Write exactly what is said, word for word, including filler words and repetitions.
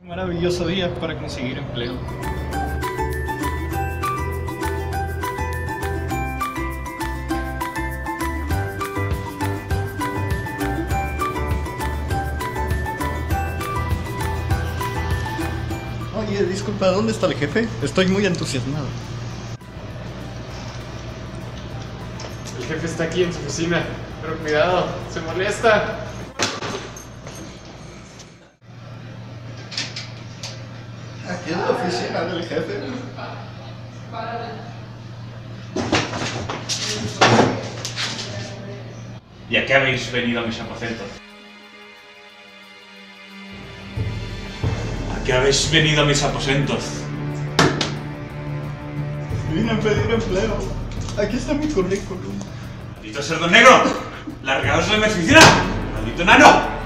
Maravilloso día para conseguir empleo. Oye, disculpa, ¿dónde está el jefe? Estoy muy entusiasmado. El jefe está aquí en su oficina, pero cuidado, se molesta. Aquí es la oficina del jefe. ¿Y a qué habéis venido a mis aposentos? ¿A qué habéis venido a mis aposentos? Vine a pedir empleo. Aquí está mi currículum. ¡Maldito cerdo negro! ¡Largaos de mi oficina! ¡Maldito enano!